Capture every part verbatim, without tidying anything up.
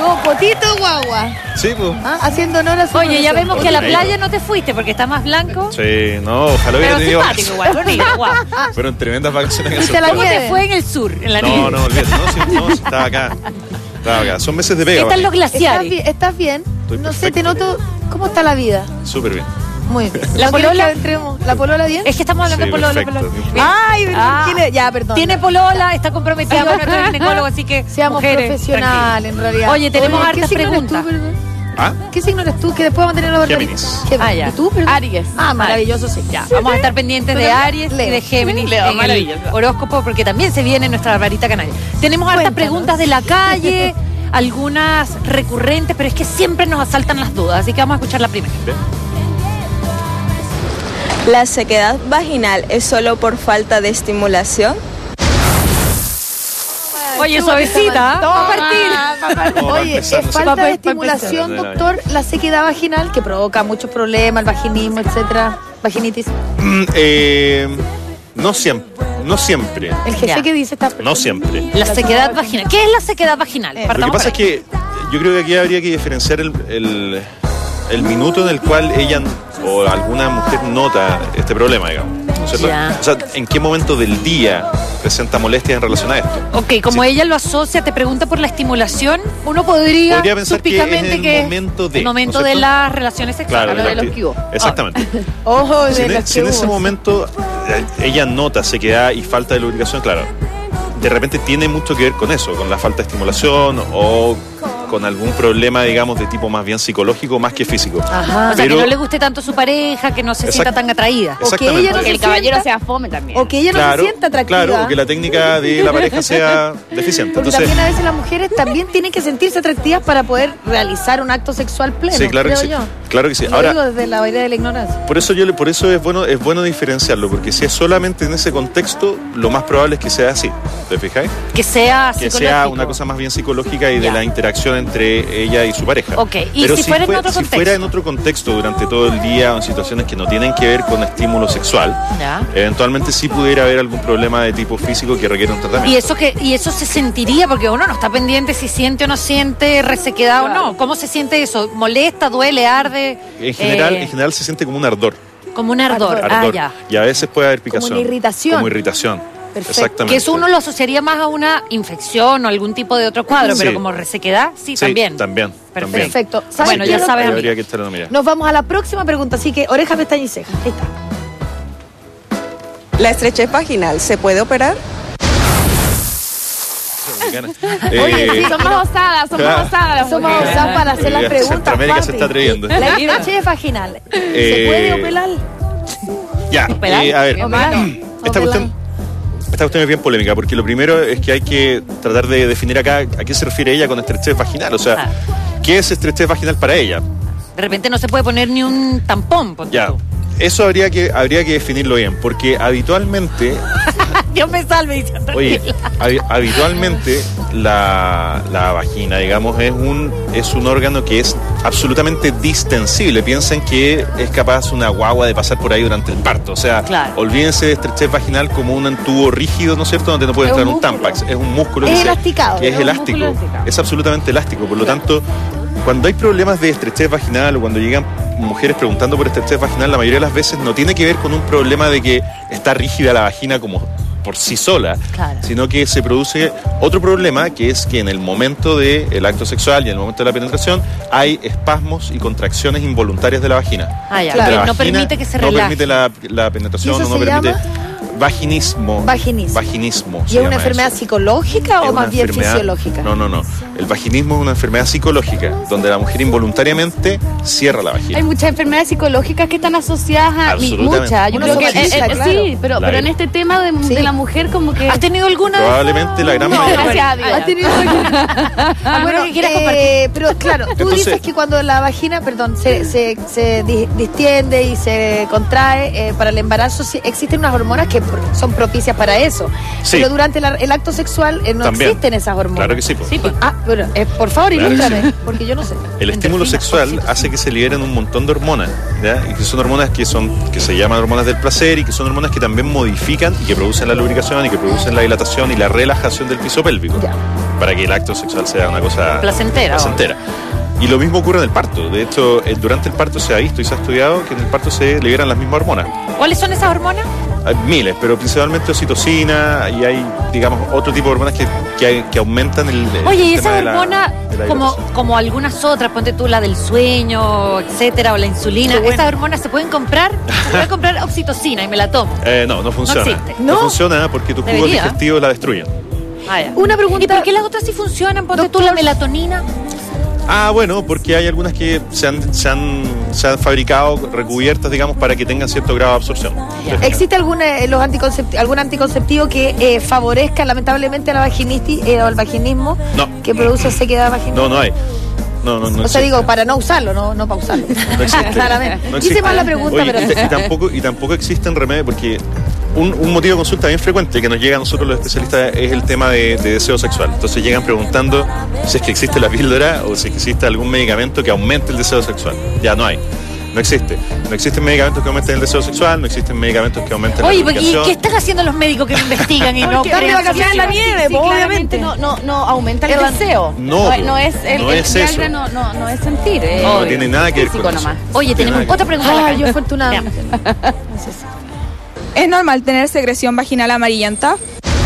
Llegó Potito Guagua. Sí, pues. ¿Ah? Haciendo honor a su Oye, ya vemos que a la Bonito. playa no te fuiste porque está más blanco. Sí, no, ojalá hubiera Pero tenido. simpático igual, bonito, guau. Fueron tremendas vacaciones en ¿Viste ese la ¿Cómo nieve? te fue en el sur, en la nieve? No, no, olvídate. No, sí, no, sí, estaba acá. Estaba acá. Son meses de ¿Qué pega. tal los Vale. ¿Estás glaciares? bien? ¿Estás bien? Estoy No sé, te perfecto. noto. ¿Cómo está la vida? Súper bien. Muy bien. ¿La ¿No quieres polola? que entremos? ¿La polola bien? Es que estamos hablando Sí, de polola, perfecto. polola. Bien. Ay, Ah. ¿quién es? Ya, perdón. Tiene polola, está comprometido con nuestro ginecólogo, así que Seamos mujeres, profesionales, en realidad. Oye, tenemos ¿qué hartas signo eres preguntas. tú, perdón? ¿Ah? ¿Qué signo eres tú? Que después vamos a tener los Géminis. Géminis. Ah, ya. ¿Y tú, perdón? Aries. Ah, maravilloso, sí. Ya, vamos a estar pendientes de Leo. Aries y de Géminis Leo, en el maravilloso. horóscopo, porque también se viene nuestra rarita canaria. Tenemos hartas Cuéntanos. preguntas de la calle, algunas recurrentes, pero es que siempre nos asaltan las dudas, así que vamos a escuchar la primera. Bien. ¿La sequedad vaginal es solo por falta de estimulación? Oye, suavecita, ¿eh? Vamos a partir. No, va Oye, es empezando, sí. falta Pa- de pa- empezar. estimulación, doctor, la sequedad vaginal que provoca muchos problemas, el vaginismo, etcétera, vaginitis. Mm, eh, no siempre. No siempre. El jefe Ya. que dice está No siempre. La sequedad vaginal. ¿Qué es la sequedad vaginal? Eh, Lo que Partamos pasa es por ahí. que yo creo que aquí habría que diferenciar el, el, el minuto en el cual ella o alguna mujer nota este problema, digamos. ¿No es cierto? Ya. O sea, ¿en qué momento del día presenta molestias en relación a esto? Ok, como Sí. ella lo asocia, te pregunta por la estimulación, uno podría, Podría pensar que es suspicamente el que momento de, el momento ¿no es de cierto? las relaciones sexuales. Claro, Habla de la los acti- que hubo. Exactamente. Ojo de Si, en, las si en que ese hubo. momento eh, ella nota sequedad y falta de lubricación, claro, de repente tiene mucho que ver con eso, con la falta de estimulación o con algún problema, digamos, de tipo más bien psicológico más que físico. Ajá. O sea, Pero- que no le guste tanto su pareja, que no se Exacto. sienta tan atraída. O que ella no Que se el caballero sienta- sea fome también. O que ella no Claro, se sienta atractiva. claro, o que la técnica de la pareja sea deficiente. Porque Entonces, también a veces las mujeres también tienen que sentirse atractivas para poder realizar un acto sexual pleno, sí, claro que creo sí. yo. Claro que sí. Lo Ahora, digo desde la idea de la ignorancia. por eso yo le- por eso es bueno es bueno diferenciarlo, porque si es solamente en ese contexto, lo más probable es que sea así. ¿Te fijáis? Que sea Que psicológico. sea una cosa más bien psicológica y de Ya. la interacción entre ella y su pareja. Ok, y Pero si fuera en fue- otro si contexto. fuera en otro contexto durante todo el día o en situaciones que no tienen que ver con estímulo sexual, Ya. eventualmente sí pudiera haber algún problema de tipo físico que requiere un tratamiento. Y eso que y eso se sentiría porque uno no está pendiente si siente o no siente resequedad o no. ¿Cómo se siente eso? ¿Molesta, duele, arde? En general, Eh, en general se siente como un ardor. como un ardor. Ardor. Ah, ardor. ya. Y a veces puede haber picazón. una irritación. Como irritación. Perfecto. Exactamente. Que eso uno lo asociaría más a una infección o algún tipo de otro cuadro, Sí. pero como resequedad, sí, Sí, también. también. Perfecto. también. Perfecto. Así ¿Sabes Bueno, que ya qué? sabes, ahí habría amiga. que echarle una mirada. Nos vamos a la próxima pregunta, así que oreja, pestaña y ceja. Ahí está. ¿La estrechez vaginal se puede operar? Oye, sí, Eh, Son más osadas, son claro. más osadas las Somos mujeres. osadas para hacer las Oiga, preguntas. Centroamérica se papi. está atreviendo. La estrechez vaginal. ¿Se Eh, puede operar? ya, ¿Operar? eh, a ver, ¿Operar? esta cuestión, esta cuestión es bien polémica, porque lo primero es que hay que tratar de definir acá a qué se refiere ella con estrechez vaginal. O sea, Ajá. ¿qué es estrechez vaginal para ella? De repente no se puede poner ni un tampón. ponte Ya, tú. eso habría que, habría que definirlo bien, porque habitualmente, Dios me salve, dice, oye, tranquila. habi- habitualmente la, la vagina, digamos, es un, es un órgano que es absolutamente distensible. Piensen que es capaz una guagua de pasar por ahí durante el parto. O sea, Claro. olvídense de estrechez vaginal como un tubo rígido, ¿no es cierto?, donde no puede Es un entrar un músculo. Tampax. Es un músculo Es que, se- elasticado, que es es un elástico. músculo elasticado. Es absolutamente elástico. Por lo tanto, cuando hay problemas de estrechez vaginal o cuando llegan mujeres preguntando por estrechez vaginal, la mayoría de las veces no tiene que ver con un problema de que está rígida la vagina como por sí sola, Claro. sino que se produce otro problema, que es que en el momento del acto sexual y en el momento de la penetración hay espasmos y contracciones involuntarias de la vagina. Ah, ya, Claro. que La no vagina permite que se no relaje. permite la, la penetración ¿Y eso o no se permite llama? vaginismo. Vaginismo. Vaginismo. ¿Y se es una llama enfermedad eso. psicológica Es o una más bien enfermedad- fisiológica? No, no, no. El vaginismo es una enfermedad psicológica, donde la mujer involuntariamente cierra la vagina. Hay muchas enfermedades psicológicas que están asociadas a y Absolutamente. muchas. Yo Uno creo que somatiza, eh, eh, claro. sí, pero, La- pero en este tema de, Sí. de la mujer como que ¿Has tenido alguna? de Probablemente la gran no, mayoría. gracias a Dios. ¿Has tenido Ah, bueno, que quieras eh, pero claro, tú Entonces- dices que cuando la vagina, perdón, se, se, se di- distiende y se contrae eh, para el embarazo, sí, existen unas hormonas que son propicias para eso. Sí. Pero durante la- el acto sexual eh, no También. existen esas hormonas. Claro que sí, pues. Sí, pues. Ah, bueno, eh, por favor, Claro que ilústrame, sí. porque yo no sé. El estímulo Endorfinas, sexual oxitocina. hace que se liberen un montón de hormonas, ¿ya? Y que son hormonas que son que se llaman hormonas del placer y que son hormonas que también modifican y que producen la lubricación y que producen la dilatación y la relajación del piso pélvico Ya. para que el acto sexual sea una cosa Placentera, placentera. Y lo mismo ocurre en el parto. De hecho, eh, durante el parto se ha visto y se ha estudiado que en el parto se liberan las mismas hormonas. ¿Cuáles son esas hormonas? Hay miles, pero principalmente oxitocina y hay, digamos, otro tipo de hormonas que, que, hay- que aumentan el, el Oye, y tema esa de la- hormona, de la como, dilatación. como algunas otras, ponte tú la del sueño, etcétera, o la insulina, Qué bueno. ¿esas hormonas se pueden comprar? Se puede comprar oxitocina y me la tomo. Eh, no, no funciona. existe. No, ¿No? funciona porque tus jugos Debería. digestivos la destruyen. Ah, ya. Una pregunta. ¿Y por qué las otras sí funcionan? Ponte tú Doctor. la melatonina. Ah, bueno, porque hay algunas que se han, se han, se han fabricado recubiertas, digamos, para que tengan cierto grado de absorción. Ya. ¿Existe algún, eh, los anticoncepti- algún anticonceptivo que eh, favorezca lamentablemente a la vaginitis eh, o al vaginismo? No. Que produce sequedad vaginal. No, no hay. No, no, no O sea, existe. digo, para no usarlo, no, no para usarlo. No existe. Claramente. No Hice existe. mal la pregunta, Oye, pero. y, ta- y tampoco, y tampoco existen remedios, porque un, un motivo de consulta bien frecuente que nos llega a nosotros los especialistas es el tema de, de deseo sexual. Entonces llegan preguntando si es que existe la píldora o si es que existe algún medicamento que aumente el deseo sexual. Ya no hay. No existe. No existen medicamentos que aumenten el deseo sexual, no existen medicamentos que aumenten Oye, la ¿y lubricación. qué están haciendo los médicos que no investigan y no Porque darle crean vacaciones en la nieve, Sí, pues, claramente obviamente. no, no, no aumenta el El- deseo. No, no, no es el, no el es Viagra eso. no, no, no es sentir. eh, No, no obvio. tiene nada que ver Físico con eso. nomás. Oye, Tiene tenemos nada que otra pregunta. Ay, acá. yo afortunadamente. Veamos. ¿Es normal tener secreción vaginal amarillenta?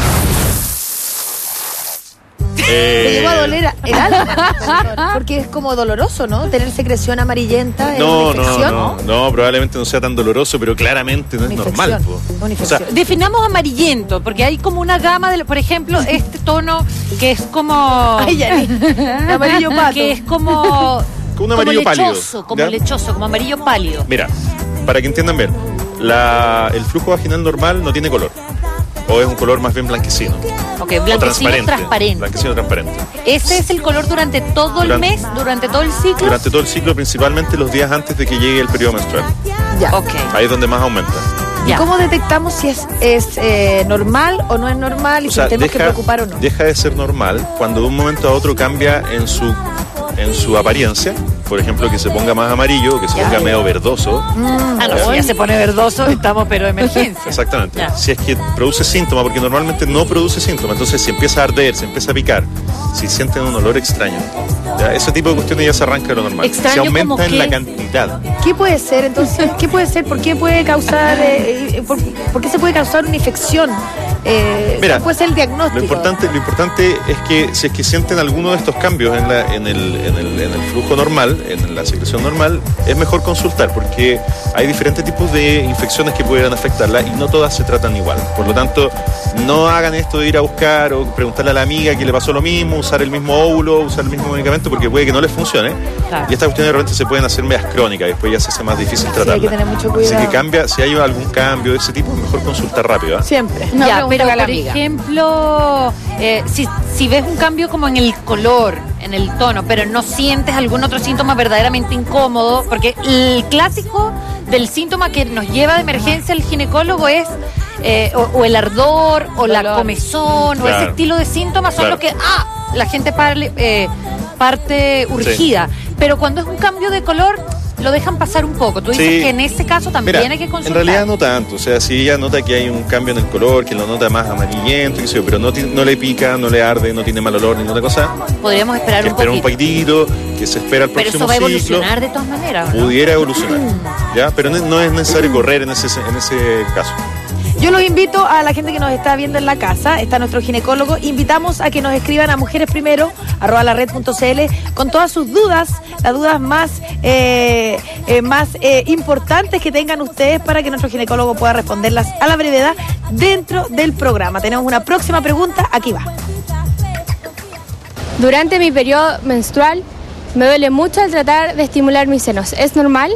Eh, Te llegó a doler a- el alma, doctor, porque es como doloroso, ¿no? Tener secreción amarillenta es No, una no, infección. no, no, probablemente no sea tan doloroso, pero claramente no es Una normal. infección, po. una O sea, infección. Definamos amarillento, porque hay como una gama de, por ejemplo, este tono que es como Ay, ya, ni- amarillo pato. que es como Como un amarillo pálido, lechoso, como ¿ya? lechoso, como amarillo pálido. mira, para que entiendan bien, la- el flujo vaginal normal no tiene color. O es un color más bien blanquecino. Ok, O blanquecino transparente. transparente. Blanquecino transparente. Ese es el color durante todo el Durante- mes, durante todo el ciclo. Durante todo el ciclo, principalmente los días antes de que llegue el periodo menstrual. Ya. Ok. Ahí es donde más aumenta. ¿Y Ya. cómo detectamos si es, es eh, normal o no es normal y O si sea, nos tenemos que preocupar o no? deja de ser normal cuando de un momento a otro cambia en su, en su apariencia. Por ejemplo, que se ponga más amarillo, que se Ya. ponga medio verdoso. Ah, no, Ya. si ya se pone verdoso, estamos pero de emergencia. Exactamente. Ya. Si es que produce síntomas, porque normalmente no produce síntomas, entonces si empieza a arder, se empieza a picar, si sienten un olor extraño, ya, ese tipo de cuestiones ya se arranca de lo normal. Extraño se aumenta como en qué. la cantidad. ¿Qué puede ser entonces? ¿Qué puede ser? ¿Por qué puede causar? eh, eh, por, por qué se puede causar una infección? Eh, Mira, ¿cuál puede ser el diagnóstico? Lo importante, lo importante es que si es que sienten alguno de estos cambios en, la- en, el, en, el, en el flujo normal, en la secreción normal, es mejor consultar porque hay diferentes tipos de infecciones que pueden afectarla y no todas se tratan igual. Por lo tanto, no hagan esto de ir a buscar o preguntarle a la amiga que le pasó lo mismo, usar el mismo óvulo, usar el mismo medicamento porque puede que no les funcione. Claro. Y estas cuestiones de repente se pueden hacer medias crónicas y después ya se hace más difícil hay tratarlas. que tener mucho Así cuidado. que cambia, si hay algún cambio de ese tipo, es mejor consultar rápido. ¿ah? Siempre. No, ya, pregúntale pero a la por amiga. ejemplo, eh, si, si ves un cambio como en el color, en el tono, pero no sientes algún otro síntoma verdaderamente incómodo, porque el clásico del síntoma que nos lleva de emergencia al ginecólogo es eh, o, o el ardor, o la Dolor. comezón, o Claro. ese estilo de síntomas son Claro. los que, ah, la gente parle- eh, parte urgida. Pero cuando es un cambio de color, lo dejan pasar un poco. Tú dices Sí. que en ese caso también Mira, hay que en consultar. realidad no tanto, o sea, si ella nota que hay un cambio en el color, que lo nota más amarillento, qué sé yo, pero no, ti- no le pica, no le arde, no tiene mal olor, ninguna cosa, Podríamos esperar que un espera un poquito. poquitito, que se espera el Pero próximo eso va a ciclo, evolucionar de todas maneras. ¿no? pudiera evolucionar, ¿ya? Pero no, no es necesario correr en ese, en ese caso. Yo los invito a la gente que nos está viendo en la casa, está nuestro ginecólogo, invitamos a que nos escriban a mujeres primero, arroba la red punto c l, con todas sus dudas, las dudas más, eh, eh, más eh, importantes que tengan ustedes para que nuestro ginecólogo pueda responderlas a la brevedad dentro del programa. Tenemos una próxima pregunta, aquí va. Durante mi periodo menstrual me duele mucho al tratar de estimular mis senos. ¿Es normal?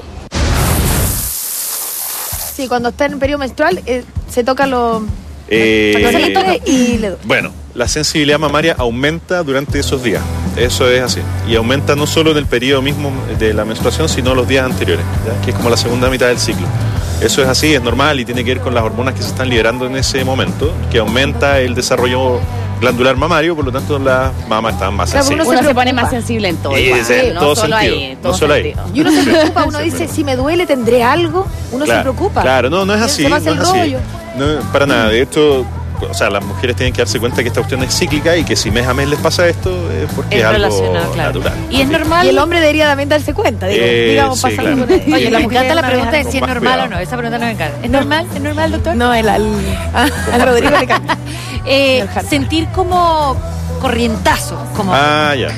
Sí, cuando está en periodo menstrual, eh, se toca lo... Eh, para que se le toque y le duele. Bueno, la sensibilidad mamaria aumenta durante esos días. Eso es así. Y aumenta no solo en el periodo mismo de la menstruación, sino los días anteriores, ¿ya? Que es como la segunda mitad del ciclo. Eso es así, es normal y tiene que ver con las hormonas que se están liberando en ese momento, que aumenta el desarrollo glandular mamario, por lo tanto las mamas están más Claro, sensibles. uno Uno se pone más sensible en todo. Sí, igual, sí, en no todo solo sentido, ahí, no todo solo ahí. sentido. Y uno se preocupa, uno dice, si me duele, ¿tendré algo? Uno Claro, se preocupa. Claro, no, no es así. Se me hace no el es así. rollo. No, para nada. De hecho, o sea, las mujeres tienen que darse cuenta que esta cuestión es cíclica y que si mes a mes les pasa esto es porque es, Es algo relacionado, claro. natural. Y es normal. Y el hombre debería también darse cuenta, digo, Eh, digamos, sí, pasando claro. por ahí. Oye, la me mujer encanta la una pregunta vez de si es Con más normal cuidado. o no. Esa pregunta no me encanta. ¿Es normal? ¿Es normal, doctor? No, el, al, al Rodrigo le cambia. Eh, El jardín. sentir como corrientazos, como Ah, ya.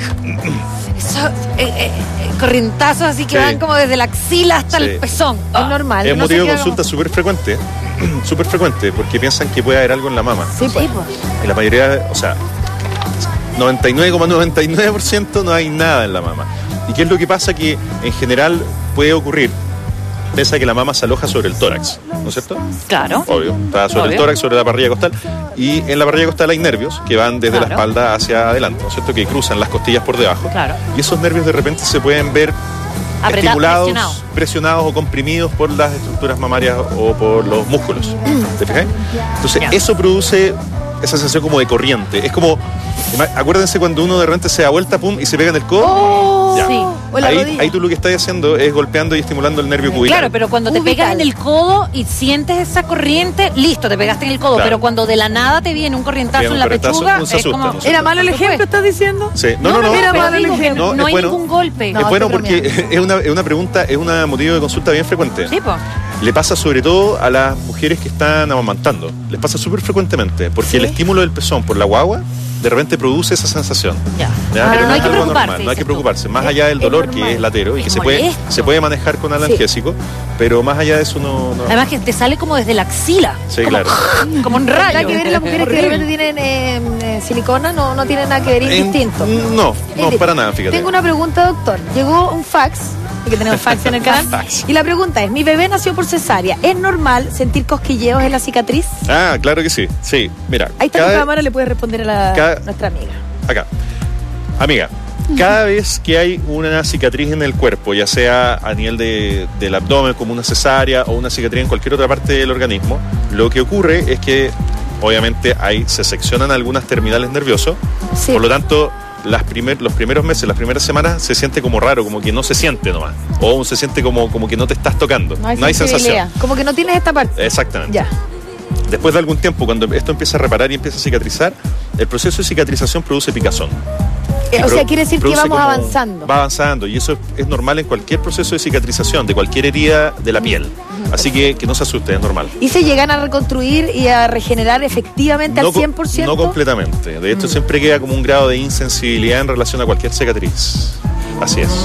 eso, eh, eh, eh, corrientazos así que Sí. van como desde la axila hasta Sí. el pezón. Es normal. Es uno motivo se de queda consulta como- súper frecuente. Súper frecuente, porque piensan que puede haber algo en la mama. Sí, pues. En la mayoría, o sea, noventa y nueve coma noventa y nueve por ciento no hay nada en la mama. ¿Y qué es lo que pasa? Que en general puede ocurrir, pese a que la mama se aloja sobre el tórax, ¿no es cierto? Claro. Obvio, está sobre Obvio. el tórax, sobre la parrilla costal. Y en la parrilla costal hay nervios que van desde Claro. la espalda hacia adelante, ¿no es cierto? Que cruzan las costillas por debajo. Claro. Y esos nervios de repente se pueden ver Apretados, estimulados, presionados. presionados o comprimidos por las estructuras mamarias o por los músculos. ¿Te fijas? Entonces, Ya. eso produce esa sensación como de corriente. Es como, ima- acuérdense cuando uno de repente se da vuelta, pum, y se pega en el codo. Oh, Ya. Sí. O en la Ahí, rodilla. ahí tú lo que estás haciendo es golpeando y estimulando el nervio cubital. Claro, pero cuando te Cubital. pegas en el codo y sientes esa corriente, listo, te pegaste en el codo. Claro. Pero cuando de la nada te viene un corrientazo Viene un en la corrientazo, pechuga, uno se es asusta, como... ¿no es cierto? ¿Era malo el Por ejemplo, supuesto. estás diciendo? Sí. No, no, no. era pero malo el digo que ejemplo. no, es hay bueno. ningún golpe. No, es bueno estoy porque es una, es una pregunta, es un motivo de consulta bien frecuente. Sí, po. Le pasa sobre todo a las mujeres que están amamantando. Les pasa súper frecuentemente, porque ¿Sí? el estímulo del pezón por la guagua de repente produce esa sensación. Ya. ¿Ya? Pero no hay es que algo preocuparse, normal, no hay dices que tú. preocuparse. Más Es- allá del es dolor, normal. que es latero y Es que se puede, molesto. se puede manejar con analgésico, pero más allá de eso no... no- Además que te sale como desde la axila. Sí, como, claro. como un Nada rayo. que ver las mujeres que de repente tienen eh, eh, silicona, no, no tienen nada que ver, es En- distinto. No, no, Es para nada, fíjate. Tengo una pregunta, doctor. Llegó un fax, y que tenemos fax en el canal. Fax. Y la pregunta es, mi bebé nació por cesárea. ¿Es normal sentir cosquilleos en la cicatriz? Ah, claro que sí. Sí, mira. Ahí está cada- tu cámara, le puedes responder a la, cada- nuestra amiga. Acá. Amiga, cada vez que hay una cicatriz en el cuerpo, ya sea a nivel de, del abdomen, como una cesárea o una cicatriz en cualquier otra parte del organismo, lo que ocurre es que obviamente ahí se seccionan algunas terminales nerviosos, Sí. por lo tanto las primer, los primeros meses, las primeras semanas se siente como raro, como que no se siente nomás, o se siente como, como que no te estás tocando, No hay sensación. sensibilidad. Como que no tienes esta parte. Exactamente. Ya. Después de algún tiempo, cuando esto empieza a reparar y empieza a cicatrizar, el proceso de cicatrización produce picazón. Eh, o Pro- sea, quiere decir que produce vamos como- avanzando. Va avanzando y eso es, es normal en cualquier proceso de cicatrización, de cualquier herida de la piel. Así que que no se asuste, es normal. ¿Y se llegan a reconstruir y a regenerar efectivamente No, al co- cien por ciento? no completamente. De Mm. hecho, siempre queda como un grado de insensibilidad en relación a cualquier cicatriz. Así es.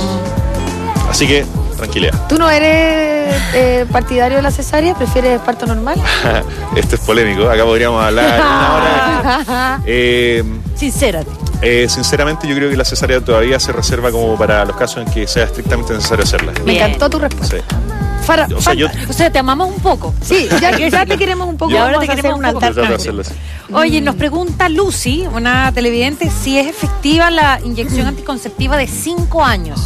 Así que, tranquilidad. ¿Tú no eres eh, partidario de la cesárea? ¿Prefieres parto normal? Esto es polémico. Acá podríamos hablar una hora. Eh, Sincérate. eh, sinceramente, yo creo que la cesárea todavía se reserva como para los casos en que sea estrictamente necesario hacerla. Me Bien. encantó tu respuesta. Sí. Fara- O sea, yo, O sea, te amamos un poco. Sí, ya, ya te queremos un poco. Y ahora vamos te a hacer queremos un un poco. altar. yo trato de hacerlo así. Oye, nos pregunta Lucy, una televidente, si es efectiva la inyección anticonceptiva de cinco años.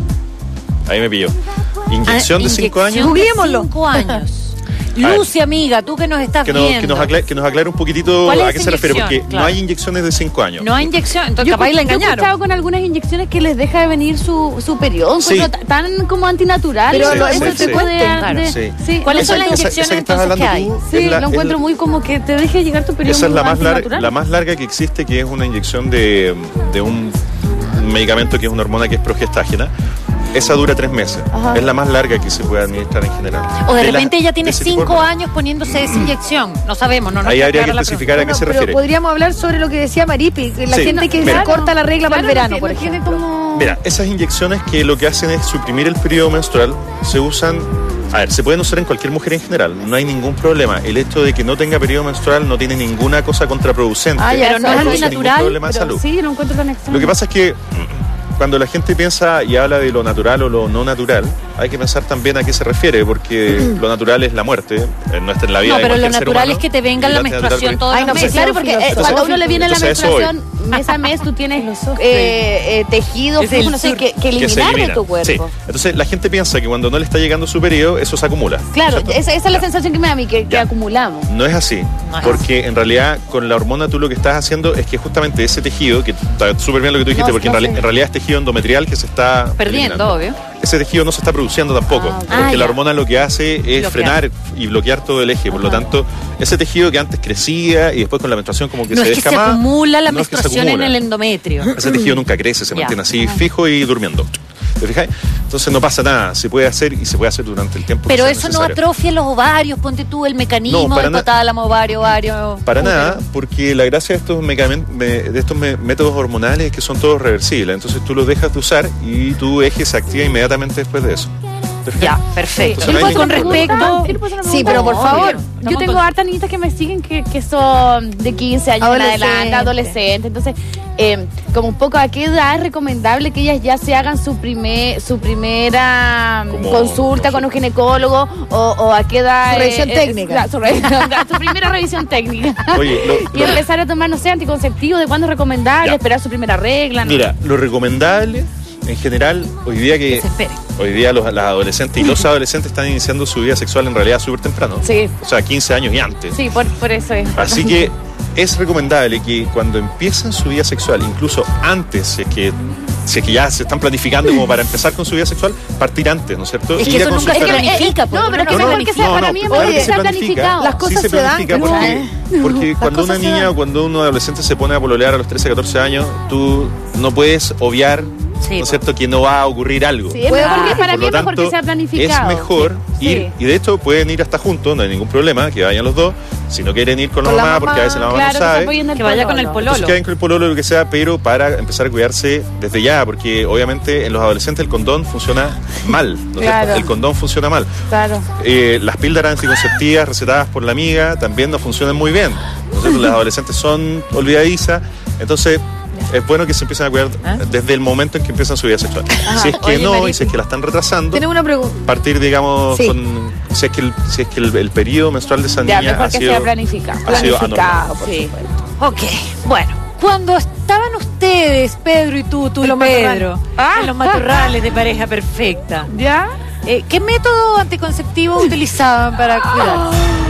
Ahí me pilló. ¿Inyección Ah, de cinco inyección años? de Googleémoslo. cinco años. ver. Lucy, amiga, tú que nos estás Que nos, viendo. que, nos aclare, que nos aclare un poquitito ¿Cuál es a qué esa se refiere, porque inyección? Claro. no hay inyecciones de cinco años. No hay inyección, entonces Yo, capaz la yo he escuchado engañaron. con algunas inyecciones que les deja de venir su, su periodo, Sí. encuentro t- tan como antinatural. Pero Sí, lo- sí, eso sí. te cuenten, claro. de- Sí. sí. ¿Cuáles son Esa- las esa- inyecciones esa que estás entonces que hay? hablando tú Sí, es la- lo es encuentro la- muy como que te deje llegar tu periodo Esa es muy la más, larga, antinatural. la más larga que existe, que es una inyección de, de un medicamento que es una hormona que es progestágena. Esa dura tres meses. Ajá. Es la más larga que se puede administrar en general. O de las- repente ella tiene de ese tipo de cinco hormonas. años poniéndose esa inyección. No sabemos, no nos Ahí queda habría que clara la especificar a qué Bueno, se pero refiere. podríamos hablar sobre lo que decía Maripi, que la Sí, gente que mira. se corta la regla para el Claro, verano, no por tiene- no ejemplo. tiene como... Mira, esas inyecciones que lo que hacen es suprimir el periodo menstrual, se usan, a ver, se pueden usar en cualquier mujer en general, no hay ningún problema. El hecho de que no tenga periodo menstrual no tiene ninguna cosa contraproducente. Ah, ya, pero no es produce antinatural, ningún problema de Pero salud. sí, lo encuentro tan extraño. Lo que pasa es que cuando la gente piensa y habla de lo natural o lo no natural, hay que pensar también a qué se refiere, porque lo natural es la muerte, eh, no está en la vida No, de pero lo cualquier ser natural humano, es que te venga y la antinatural menstruación por- todos Ay, los no, meses. pues Claro, porque eh, Entonces, cuando a uno le viene la entonces a eso voy. menstruación, mes a mes tú tienes Los ojos. eh, eh, tejido, Es el flujo, no sé, sur. que, que Que se eliminar de elimina. tu cuerpo. Sí. Entonces la gente piensa que cuando no le está llegando su periodo, eso se acumula. Claro, ¿cierto? esa, esa es la sensación que me da a mí, que, que Ya. acumulamos. No es así, No es porque en realidad con la hormona tú lo que estás haciendo es que justamente ese tejido, que está súper bien lo que tú dijiste, No, porque no en, reali- sé. en realidad es tejido endometrial que se está Perdiendo, eliminando. obvio. Ese tejido no se está produciendo tampoco, Ah, ok. porque Ah, la ya. hormona lo que hace es Bloquear. frenar y bloquear todo el eje. Por lo tanto, ese tejido que antes crecía y después con la menstruación como que No se es que se descamaba, acumula la no es que se menstruación en acumula. el endometrio. Ese tejido nunca crece, se Ya. mantiene así fijo y durmiendo. ¿Te fijas? Entonces no pasa nada, se puede hacer y se puede hacer durante el tiempo. Pero que eso sea no necesario. atrofia los ovarios, ponte tú el mecanismo No, para del na- hipotálamo, ovario, ovario. Para útero. nada, porque la gracia de estos, mecamen- me- de estos me- métodos hormonales es que son todos reversibles. Entonces tú los dejas de usar y tu eje se activa inmediatamente después de eso. ¿Te fijas? Ya, perfecto. Entonces, no hay Y con ningún respecto. problema. ¿Puedo hacer una Sí, pregunta? pero por No, favor. obvio. Yo Estamos tengo con- hartas niñitas que me siguen que, que son de quince años en Adolescente. adelante, adolescentes. Entonces, eh, como un poco a qué edad es recomendable que ellas ya se hagan su primer su primera Como- consulta con un ginecólogo o, o a qué edad Su revisión eh, técnica. eh, su, revisión- su primera revisión técnica. Oye, lo- y lo- empezar a tomar, no sé, anticonceptivos, de cuándo es recomendable, Ya. esperar su primera regla. ¿no? Mira, lo recomendable en general, hoy día que, Que se espere. hoy día los, las adolescentes y los adolescentes están iniciando su vida sexual en realidad súper temprano. Sí. O sea, quince años y antes. Sí, por, por eso es. Así que es recomendable que cuando empiecen su vida sexual, incluso antes, si es que, si es que ya se están planificando como para empezar con su vida sexual, partir antes, ¿no es cierto? Es que Ir a eso nunca se consultar. planifica. pues, no, pero es que uno mejor que sea para mí, claro oye, que se está planifica. planificado. Las cosas Sí se se dan, planifica porque, porque cuando cosas una se niña dan. o cuando un adolescente se pone a pololear a los trece, catorce años, tú no puedes obviar, Sí, ¿no es cierto?, que no va a ocurrir algo. Sí, es Puede mejor que ocurrir. para Por mí lo es mejor tanto, que sea planificado. Es mejor Sí. ir, y de hecho pueden ir hasta juntos, no hay ningún problema, que vayan los dos. Si no quieren ir con, Con la la mamá, mamá, porque a veces la mamá Claro, no que se sabe. apoyen del Que vaya con el pololo. pololo. Entonces que vayan con el pololo o lo que sea, pero para empezar a cuidarse desde ya, porque obviamente en los adolescentes el condón funciona mal, ¿no es cierto? Claro. El condón funciona mal. Claro. Eh, las píldoras anticonceptivas recetadas por la amiga también no funcionan muy bien. ¿No es cierto? Las adolescentes son olvidadizas, entonces es bueno que se empiecen a cuidar ¿Ah? desde el momento en que empiezan su vida sexual. Si es que Oye, no, Mariti. y si es que la están retrasando, Tenemos una pregunta. partir, digamos, Sí. con, si es que, el, si es que el, el periodo menstrual de esa Ya, niña mejor ha que sido, sea planificado. ha sido anormal. Planificado, por Sí. supuesto. Ok, bueno. Cuando estaban ustedes, Pedro y tú, tú En y los Pedro, Ah. en los matorrales de pareja perfecta, ¿Ya? eh, ¿qué método anticonceptivo utilizaban para cuidar?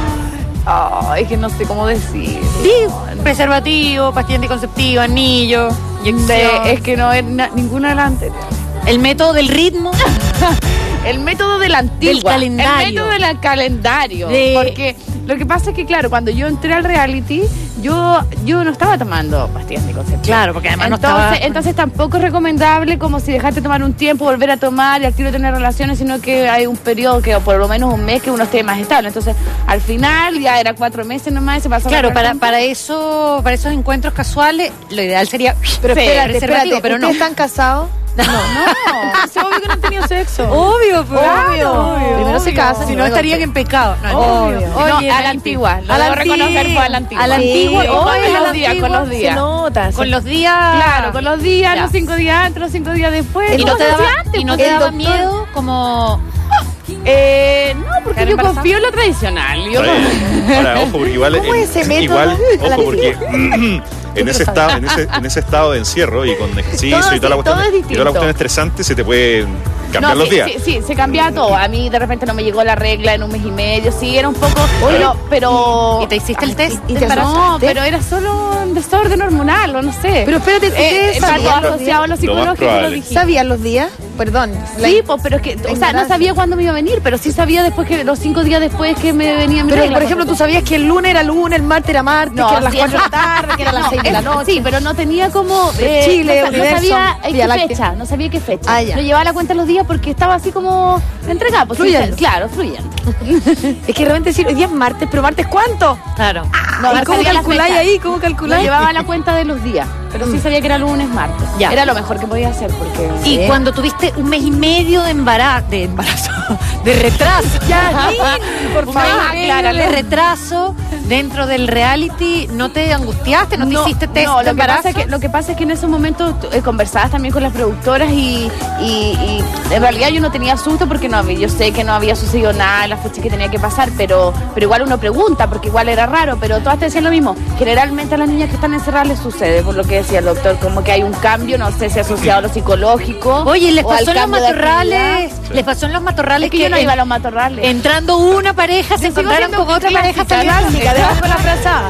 Ay, que no sé cómo decir. Sí, preservativo, pastilla anticonceptiva, anillo, inyección. De- es que no es na- ninguno de las anteriores. El método del ritmo. El método del antiguo. Del calendario. El método del calendario. De- Porque lo que pasa es que, claro, cuando yo entré al reality, yo, yo no estaba tomando pastillas anticonceptivas. Claro, porque además no entonces, estaba... entonces tampoco es recomendable como si dejaste tomar un tiempo, volver a tomar y al tiro tener relaciones, sino que hay un periodo que o por lo menos un mes que uno esté más estable. Entonces, al final ya era cuatro meses nomás y se pasó. Claro, para, para eso, para esos encuentros casuales, lo ideal sería Pero Sí, espérate, preservativo, espérate. pero no. ¿Ustedes están casados? No, es obvio que no han tenido sexo. Obvio, pues, Obvio. Primero se casan y Si no luego estarían te- en pecado. No, Obvio. Oye, no, a la Nati, antigua. Lo a la debo reconocer antigua. fue a la antigua. A la antigua, Sí, oye, con a la los días, con los Se días. nota. Con se- los días... Claro, con los días, Ya. los cinco días antes, los cinco días después. ¿Y no ¿Cómo te se daba, hacía antes? y no Porque te el daba doctor- miedo como... Eh, no, porque ¿Quedar yo embarazada? confío en lo tradicional. Yo Está bien. Ahora, ojo, porque igual, ¿Cómo en- es ese método igual, a la ojo, porque en ese estado, en ese, en ese estado de encierro y con ejercicio Todo y toda la sí, cuestión, todo es y toda la distinto. cuestión estresante, se te puede cambiar No, los sí, días. Sí, sí, se cambiaba todo. A mí de repente no me llegó la regla en un mes y medio. Sí, era un poco. Pero. pero ¿Y te hiciste el test y de te- embarazo? no, pero era solo un desorden hormonal, o no sé. Pero espérate, eh, ¿ustedes está sabían todo los días? asociado a los Lo más psicólogos que tú lo probable. dijiste. ¿Sabían los días? Perdón. la- Sí, pues, pero es que, o sea, no ignorancia. sabía cuándo me iba a venir, pero sí sabía después que los cinco días después que me venía mi Pero, regla, por ejemplo, tú ejemplo. sabías que el lunes era lunes, el martes era martes, No, que eran las sí, cuatro de la eso- tarde, que eran las No, seis de la eso noche. Sí, pero no tenía como. De eh, Chile, no, sa- no Universo, sabía eh, Vía qué Láctea. fecha, no sabía qué fecha. Ah, ya. No llevaba la cuenta los días porque estaba así como entregada. Pues, Fluyendo. sí, claro, fluyendo. Es que realmente decir, hoy día es martes, pero martes ¿cuánto? Claro. No, ¿Y no cómo sabía la calculáis fecha. ahí? ¿Cómo No calculáis? llevaba la cuenta de los días, pero sí sabía que era lunes, martes. Ya. Era lo mejor que podía hacer porque. Y Sí. cuando tuviste un mes y medio de embarazo, de embarazo, de retraso. Yasmín, por Un favor. año y medio de retraso dentro del reality. ¿No te angustiaste? ¿No te hiciste test no, de lo que, embarazo? pasa es que, lo que pasa es que en ese momento tú, eh, conversabas también con las productoras y, y, y en realidad yo no tenía susto porque no había, yo sé que no había sucedido nada en la fecha que tenía que pasar, pero, pero igual uno pregunta porque igual era raro, pero todas te decían lo mismo. Generalmente a las niñas que están encerradas les sucede, por lo que decía el doctor, como que hay un cambio, no sé si asociado a lo psicológico. Oye, les o al pasó en los cambio de matorrales, actividad. les pasó en los matorrales Es que yo no en- iba a los matorrales. entrando una pareja, se Yo sigo encontraron siendo con otra pareja clásica, saliendo. Clásica, debajo de la frazada.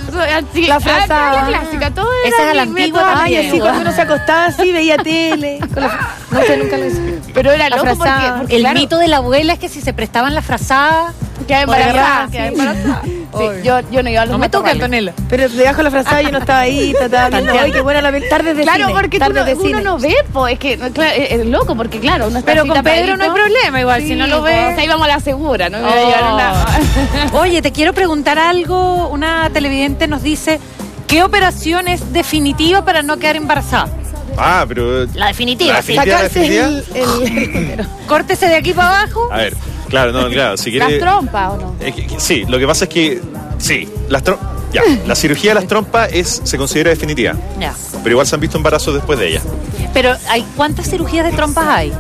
Sí, La ah, frazada. no, la clásica, todo Esa era es a la mi antigua método. Ay, así Antigua. cuando uno se acostaba así, veía tele. Con la- Nunca, nunca lo hice. Pero era La loco porque, frazada. porque, El claro, mito de la abuela es que si se prestaban la frazada. quedaba por embarazada. agarrar, quedaba sí. embarazada. Sí, Obvio. yo, yo no iba a los No me toca, matorrales. Antonella. Pero debajo de la frazada yo no estaba ahí, estaba viendo, ay, qué buena la pel- tardes de Claro, cine. porque tú tardes no, de uno cine. no ve, pues, es que, no, claro, es, es loco, porque claro, uno está Pero así con Pedro no hay tapadito. problema, igual, si no lo pues, ves. ahí vamos a la segura, no me Oh. voy a llevar una... Oye, te quiero preguntar algo. Una televidente nos dice, ¿qué operación es definitiva para no quedar embarazada? Ah, pero... La definitiva, La sí. definitiva, la Sacarse definitiva. el, el- Córtese de aquí para abajo. A ver, claro, no, claro, si ¿Las quiere... trompas o no? Eh, que- que- sí, lo que pasa es que... Sí, las trom- ya, la cirugía de las trompas es, se considera definitiva, Ya. pero igual se han visto embarazos después de ella. Pero hay ¿cuántas cirugías de trompas hay?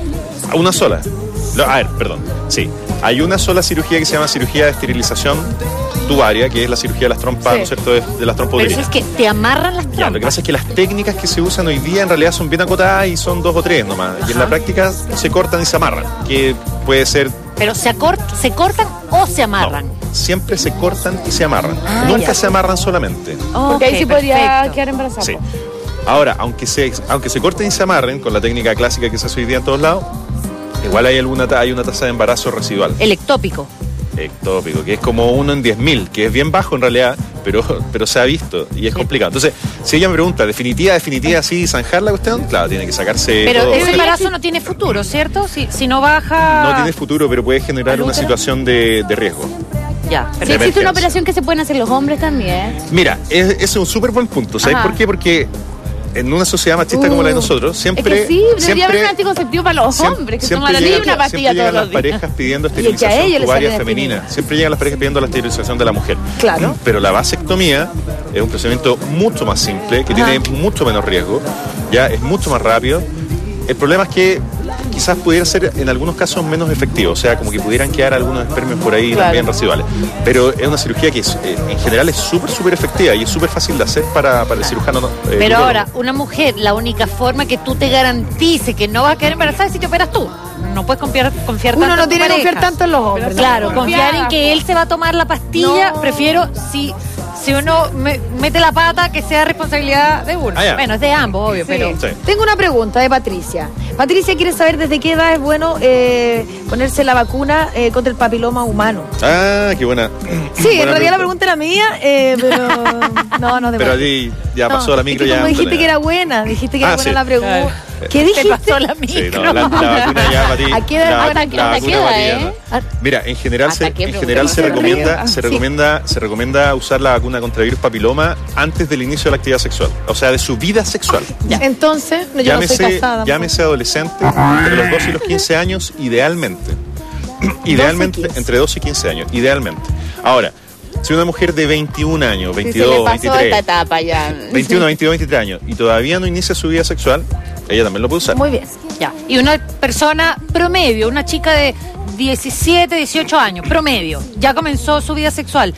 Una sola. Lo- a ver, perdón. Sí. Hay una sola cirugía que se llama cirugía de esterilización tubaria, que es la cirugía de las trompas, Sí. ¿no es cierto?, de, de las trompas Pero eso uterinas. es que te amarran las Ya, lo trompas. que pasa es que las técnicas que se usan hoy día en realidad son bien acotadas y son dos o tres nomás. Y en la práctica se cortan y se amarran, que puede ser... Pero se, acort- se cortan o se amarran. No, siempre se cortan y se amarran. Ah, Nunca ya. se amarran solamente. Porque ahí Ok, sí podría perfecto. quedar embarazada. Sí. pues. Ahora, aunque se, aunque se corten y se amarren con la técnica clásica que se hace hoy día en todos lados, igual hay, alguna, ta- hay una tasa de embarazo residual. El ectópico. Ectópico, que es como uno en diez mil, que es bien bajo en realidad, pero, pero se ha visto y es complicado. Entonces, si ella me pregunta, ¿definitiva, definitiva, así, zanjar la cuestión? Claro, tiene que sacarse Pero todo. ese embarazo no tiene futuro, ¿cierto? Si, si no baja... No tiene futuro, pero puede generar ¿Al una útero? situación de, de riesgo. Ya, Sí, perfecto. existe una operación que se pueden hacer los hombres también. Mira, es- ese es un súper buen punto. ¿Sabes Ajá. por qué? Porque en una sociedad machista como la de nosotros, siempre... es que sí, debería haber un siempre anticonceptivo para los Siem- hombres, que siempre toman la llegan- una pastilla siempre llegan todos las los días. parejas pidiendo que a ellos esterilización les tubaria sale femenina. femenina. Siempre llegan las parejas pidiendo la esterilización de la mujer. Claro. Pero la vasectomía es un procedimiento mucho más simple, que tiene mucho menos riesgo, ya es mucho más rápido. El problema es que quizás pudiera ser en algunos casos menos efectivo, o sea, como que pudieran quedar algunos espermios por ahí Claro. también residuales. Pero es una cirugía que es, eh, en general es súper, súper efectiva y es súper fácil de hacer para, para el cirujano. eh, Pero urólogo. ahora, una mujer, la única forma que tú te garantices que no va a quedar embarazada es si te operas tú. No puedes confiar, confiar Uno tanto no en tu tiene que pareja. confiar tanto en los hombres. Claro, No, confiar en confiada, que él se va a tomar la pastilla, No. prefiero si, si uno me- mete la pata que sea responsabilidad de uno. Ah, ya. Bueno, es de ambos, obvio, pero... Sí. Tengo una pregunta de Patricia. Patricia quiere saber desde qué edad es bueno eh, ponerse la vacuna eh, contra el papiloma humano. Ah, qué buena. Sí, en realidad la pregunta era mía, eh, pero no, no de Pero más. allí ya No, pasó la es micro que ya. como dijiste Antonella. que era buena, dijiste que era Ah, buena sí. la pregunta. ¿Qué Te dijiste? pasó la Sí, micro. no, la, la vacuna ya para ti. ¿A qué edad- la, hasta la qué- hasta vacuna qué edad, para ti, eh? ¿no? Mira, en general ¿Hasta se, qué en general se pregunta? recomienda, Ah, se sí. recomienda, se recomienda usar la vacuna contra virus papiloma antes del inicio de la actividad sexual, o sea, de su vida sexual. Entonces, no, yo no soy Llámese, casada. llámese adolescente, entre los doce y los quince años, idealmente. Idealmente, quince. entre doce y quince años, idealmente. Ahora, si una mujer de veintiún años, Si se le veintidós, pasó esta veintitrés, etapa ya. veintiuno, veintidós, veintitrés años y todavía no inicia su vida sexual, ella también lo puede usar. Muy bien. Ya. Y una persona promedio, una chica de diecisiete, dieciocho años, promedio, ya comenzó su vida sexual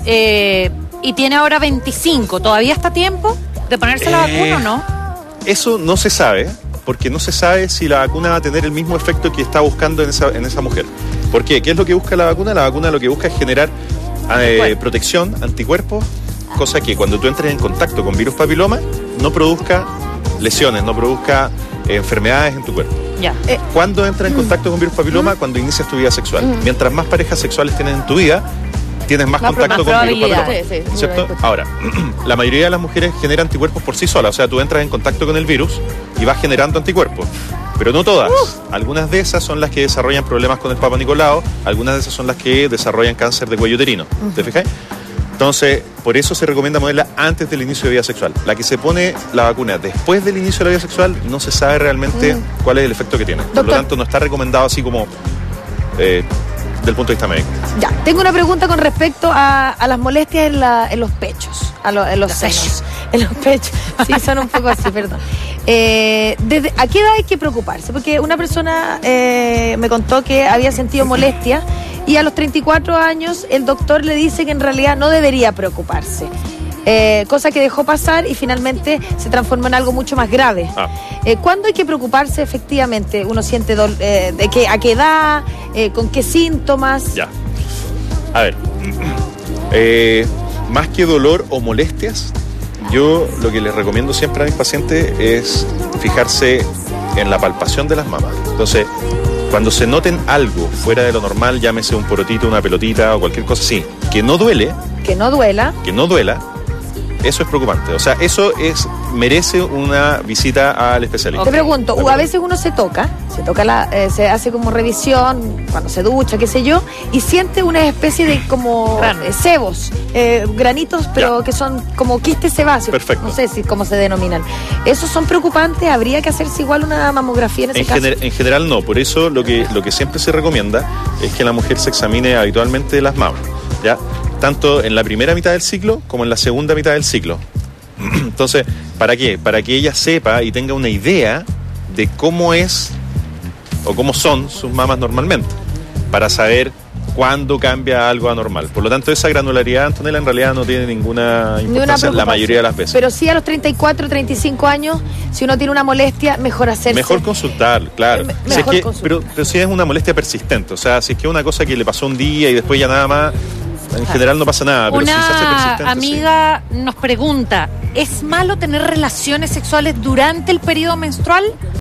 eh, y tiene ahora veinticinco, ¿todavía está a tiempo de ponerse la Eh, vacuna o no? Eso no se sabe, porque no se sabe si la vacuna va a tener el mismo efecto que está buscando en esa, en esa mujer. ¿Por qué? ¿Qué es lo que busca la vacuna? La vacuna lo que busca es generar eh, Anticuerpos. protección, anticuerpos, cosa que cuando tú entres en contacto con virus papiloma no produzca lesiones, no produzca eh, enfermedades en tu cuerpo. Ya. ¿Cuándo entras en contacto con virus papiloma? Cuando inicias tu vida sexual. Mientras más parejas sexuales tienes en tu vida, tienes más, Más contacto pro- más con virus probabilidad. papiloma. Sí, sí, sí, ¿Cierto? lo he escuchado. Ahora, la mayoría de las mujeres generan anticuerpos por sí solas, o sea, tú entras en contacto con el virus y vas generando anticuerpos. Pero no todas. Algunas de esas son las que desarrollan problemas con el Papa Nicolau, algunas de esas son las que desarrollan cáncer de cuello uterino. ¿Te fijas? Entonces, por eso se recomienda ponerla antes del inicio de vida sexual. La que se pone la vacuna después del inicio de la vida sexual no se sabe realmente cuál es el efecto que tiene. Por lo Doctor. tanto, no está recomendado así como eh, del punto de vista médico. Ya, tengo una pregunta con respecto a, a las molestias en, la, en los pechos, a lo- en los senos, en los pechos. Sí, son un poco así, perdón. Eh, desde, ¿A qué edad hay que preocuparse? Porque una persona eh, me contó que había sentido molestia y a los treinta y cuatro años el doctor le dice que en realidad no debería preocuparse. Eh, cosa que dejó pasar y finalmente se transformó en algo mucho más grave. Ah. Eh, ¿Cuándo hay que preocuparse efectivamente? ¿Uno siente dol- eh, de qué, a qué edad? Eh, ¿Con qué síntomas? Ya. A ver. Eh, más que dolor o molestias, yo lo que les recomiendo siempre a mis pacientes es fijarse en la palpación de las mamas. Entonces, cuando se noten algo fuera de lo normal, llámese un porotito, una pelotita o cualquier cosa así, que no duele, Que no duela. que no duela, eso es preocupante. O sea, eso es merece una visita al especialista. Te pregunto, ¿De a acuerdo? veces uno se toca, se toca la, eh, se hace como revisión cuando se ducha, qué sé yo, y siente una especie de como Grano. eh, sebos, eh, granitos, pero Ya. que son como quistes sebáceos. Perfecto. No sé si cómo se denominan. ¿Esos son preocupantes? ¿Habría que hacerse igual una mamografía en ese En, caso? gener- en general no, por eso lo que, lo que siempre se recomienda es que la mujer se examine habitualmente las mamas, ¿ya? Tanto en la primera mitad del ciclo como en la segunda mitad del ciclo. Entonces, ¿para qué? Para que ella sepa y tenga una idea de cómo es o cómo son sus mamas normalmente, para saber cuándo cambia algo anormal. Por lo tanto, esa granularidad, Antonella, en realidad no tiene ninguna Ni una importancia la preocupación. mayoría de las veces. Pero sí a los treinta y cuatro, treinta y cinco años, si uno tiene una molestia, mejor hacerse. Mejor consultar, claro. Me- Si es mejor que- consultar. pero, pero si es una molestia persistente, o sea, si es que es una cosa que le pasó un día y después ya nada más, en general no pasa nada. Pero si se hace Una persistente, sí. amiga nos pregunta, ¿es malo tener relaciones sexuales durante el periodo menstrual?